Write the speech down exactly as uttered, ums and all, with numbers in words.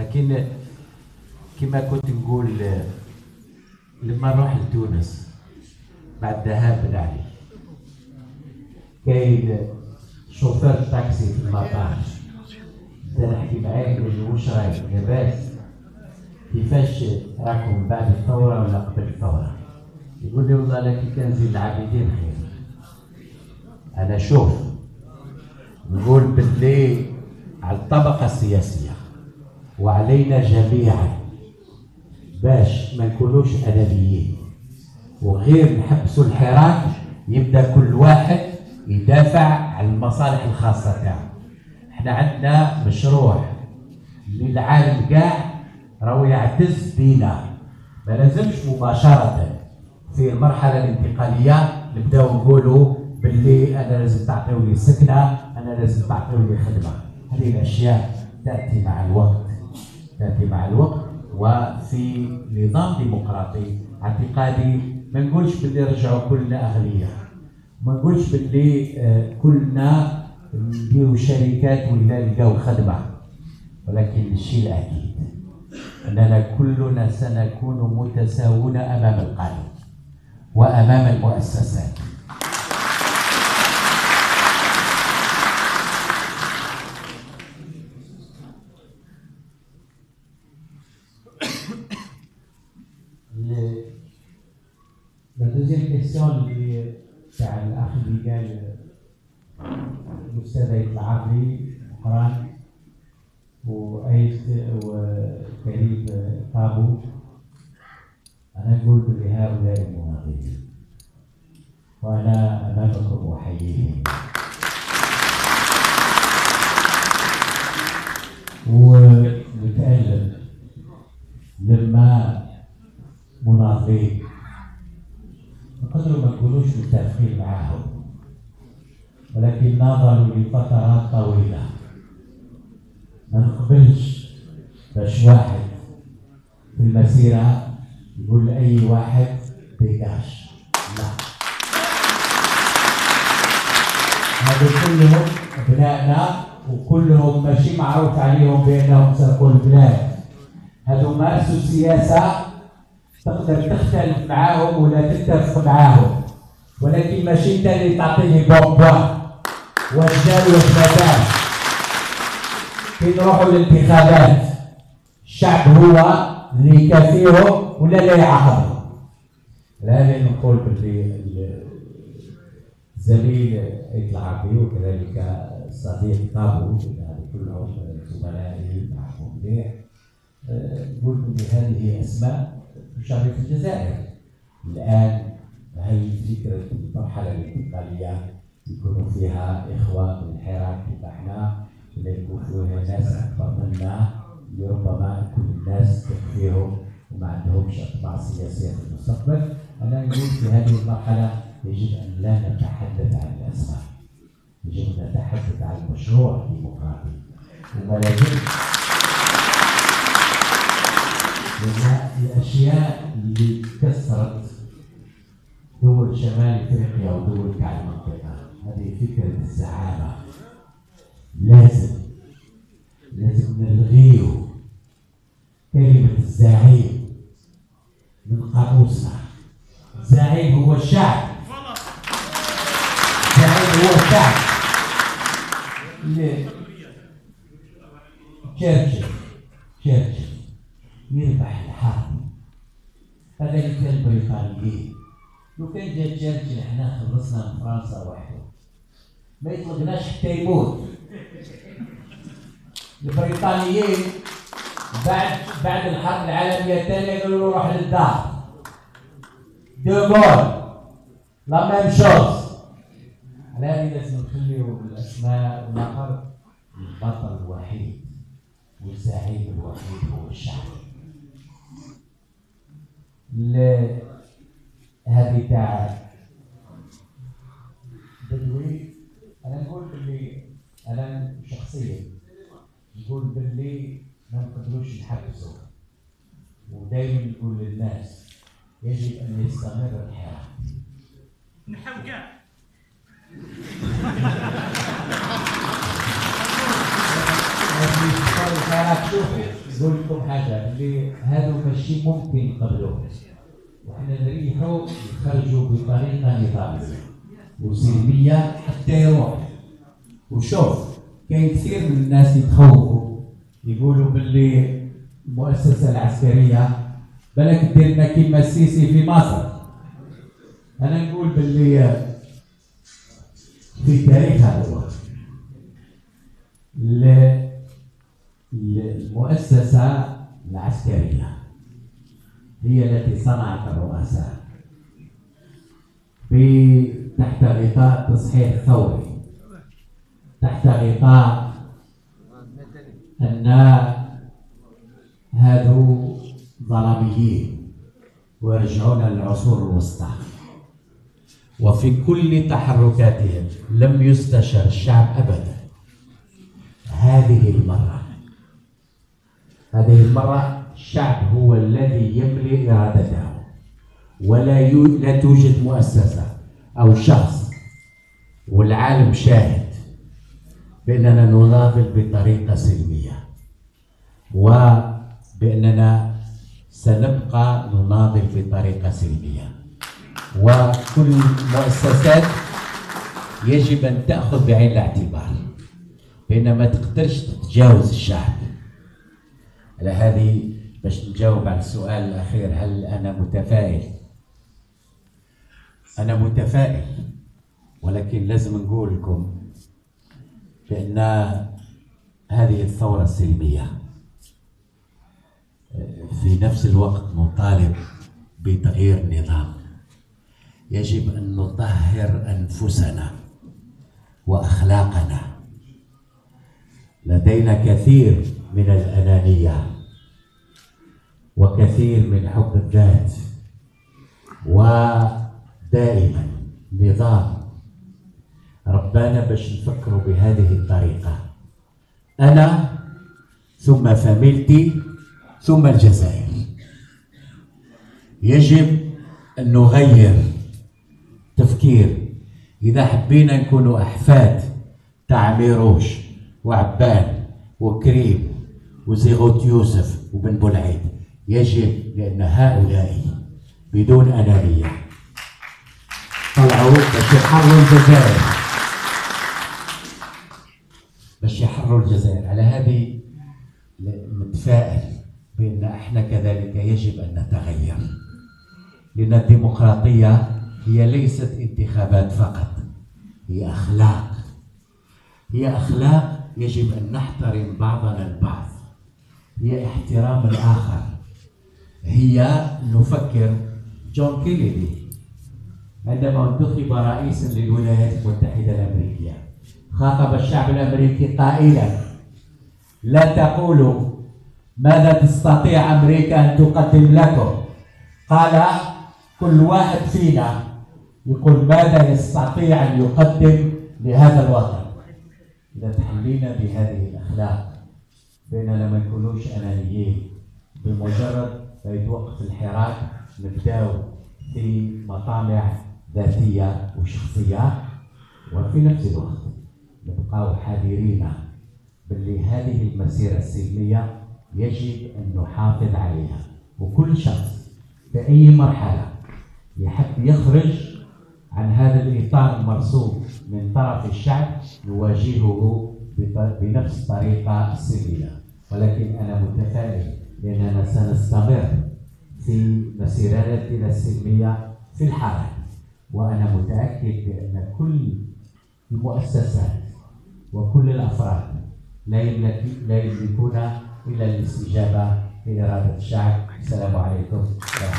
لكن كما كنت نقول لما نروح لتونس بعد ذهاب بن علي، كاين شوفير تاكسي في المطار، بدا نحكي معاه نقول له واش رايك لاباس؟ كيفاش راكم بعد الثوره ولا قبل الثوره؟ يقول لي والله لكن كان زين العابدين خير. انا شوف نقول باللي على الطبقه السياسيه وعلينا جميعا باش ما نكونوش ادبيين وغير نحبسوا الحراك، يبدا كل واحد يدافع عن المصالح الخاصه تاعه. احنا عندنا مشروع للعالم كاع راهو يعتز بينا، ما لازمش مباشره في المرحله الانتقاليه نبداو نقولوا باللي انا لازم تعطيوني سكنه، انا لازم تعطيوني خدمه. هذه الاشياء تاتي مع الوقت، تاتي مع الوقت. وفي نظام ديمقراطي اعتقادي ما نقولش باللي رجعوا كلنا اغنياء، ما نقولش باللي كلنا نديروا شركات ولا نلقاو خدمه، ولكن الشيء الاكيد اننا كلنا سنكون متساوون امام القانون وامام المؤسسات. La deuxième question اللي تاع الاخ اللي قال الاستاذ عيد العربي قران وايت وكريم طابو، انا نقول بهؤلاء المناضلين وانا امامكم احييهم ونتألم لما مناضلين نقدروا ما نكونوش متفقين معاهم، ولكن ناضلوا لفترات طويله. ما نقبلش باش واحد في المسيره يقول لاي واحد ديكاش، لا. هذول كلهم ابنائنا وكلهم ماشي معروف عليهم بانهم سرقوا البلاد. هذو مارسوا سياسه تقدر تختلف معاهم ولا تتفق معاهم، ولكن ماشي انت اللي تعطيني بومبا واش دار واش ما دار. كي نروحوا للانتخابات الشعب هو اللي يكافيهم ولا لا يعاقبهم. لهذا نقول باللي الزميل عيد العربي وكذلك الصديق طابو كلهم زملائي معهم مليح، نقول بلي هذه اسماء تشرف الجزائر. الان هي فكره المرحله الانتقاليه يكونوا فيها اخوه من الحراك كما احنا، ولا يكون فيها ناس اكبر منا اللي ربما كل الناس تكفيهم وما عندهمش اطماع سياسيه في المستقبل. انا نقول في هذه المرحله يجب ان لا نتحدث عن الاسماء، يجب ان نتحدث عن المشروع الديمقراطي. وما لازم لأن الاشياء اللي كسرت دول شمال افريقيا ودول كاع المنطقه هذه فكره الزعامه. لازم لازم نلغيو كلمه الزعيم من قاموسنا. الزعيم هو الشعب، الزعيم هو الشعب. تشرشل تشرشل يربح الحرب، هذا اللي كان البريطانيين. لو كان جا تشرشل احنا خلصنا من فرنسا وحده، ما يطلقناش حتى يموت. البريطانيين بعد بعد الحرب العالميه الثانيه قالوا له روح للدار. دوغول لا ميم شوز. على هذه لازم نخليو الاسماء ونقر. البطل الوحيد والزعيم الوحيد هو الشعب. هذه تاع بدوي انا نقول باللي انا شخصيا نقول باللي ما نقدروش نحبسوا، ودائما نقول للناس يجب ان يستمر الحراك. نحاول كاع Thank you. راك شوفوا نقول لكم حاجه اللي هذا ماشي ممكن يقبلوه، وحنا نريحوا يخرجوا بطريقه نظاميه وسلميه حتى يروح. وشوف كاين كثير من الناس يتخوفوا يقولوا باللي المؤسسه العسكريه بالك دير لنا كيما السيسي في مصر. انا نقول باللي في تاريخ هذا الوقت المؤسسه العسكريه هي التي صنعت الرؤساء تحت غطاء تصحيح ثوري، تحت غطاء أن هذو ظلاميين ويرجعون للعصور الوسطى. وفي كل تحركاتهم لم يستشر الشعب أبدا. هذه المرة هذه المرة الشعب هو الذي يملي إرادته، ولا لا توجد مؤسسة أو شخص والعالم شاهد بأننا نناضل بطريقة سلمية، وبأننا سنبقى نناضل بطريقة سلمية. وكل المؤسسات يجب أن تأخذ بعين الاعتبار بأن ما تقدرش تتجاوز الشعب. على هذه باش نجاوب على السؤال الأخير، هل أنا متفائل؟ أنا متفائل، ولكن لازم نقول لكم بأن هذه الثورة السلمية في نفس الوقت نطالب بتغيير النظام. يجب أن نطهر أنفسنا وأخلاقنا. لدينا كثير من الأنانية وكثير من حب الذات، ودائما نظام ربنا باش نفكروا بهذه الطريقة: أنا ثم فاميلتي ثم الجزائر. يجب أن نغير تفكير. إذا حبينا نكون أحفاد تاع ميروش وعبان وكريم وزيغوت يوسف وبن بولعيد، يجب لأن هؤلاء بدون أنانية طلعوا باش يحرروا الجزائر باش يحرروا الجزائر. على هذه متفائل بأن احنا كذلك يجب أن نتغير، لأن الديمقراطية هي ليست انتخابات فقط، هي أخلاق. هي أخلاق يجب أن نحترم بعضنا البعض، هي احترام الآخر، هي نفكر. جون كينيدي عندما انتخب رئيسا للولايات المتحدة الأمريكية خاطب الشعب الأمريكي قائلا: لا تقولوا ماذا تستطيع أمريكا أن تقدم لكم، قال كل واحد فينا يقول ماذا يستطيع أن يقدم لهذا الوطن. إذا تحلينا بهذه الأخلاق بأننا ما نكونوش أنانيين، بمجرد ما يتوقف الحراك نبداو في مطامع ذاتية وشخصية، وفي نفس الوقت نبقاو حذرين باللي هذه المسيرة السلمية يجب أن نحافظ عليها. وكل شخص في أي مرحلة يحب يخرج عن هذا الإطار المرسوم من طرف الشعب نواجهه بنفس الطريقة السلمية. ولكن أنا متفائل لأننا سنستمر في مسيرتنا السلمية في الحرب، وأنا متأكد بأن كل المؤسسات وكل الأفراد لا يملك لا يملكون إلا الاستجابة لإرادة الشعب. السلام عليكم.